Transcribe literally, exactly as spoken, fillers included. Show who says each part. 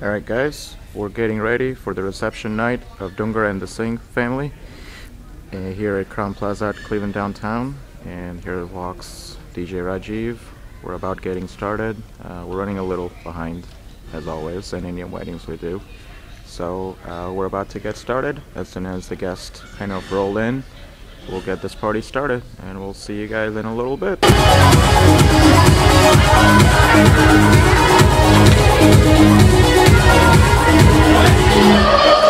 Speaker 1: Alright guys, we're getting ready for the reception night of Dungar and the Singh family uh, here at Crowne Plaza at Cleveland downtown. And here walks D J Rajiv. We're about getting started. Uh, we're running a little behind as always, in Indian weddings we do. So uh, we're about to get started. As soon as the guests kind of roll in, we'll get this party started, and we'll see you guys in a little bit. Thank you.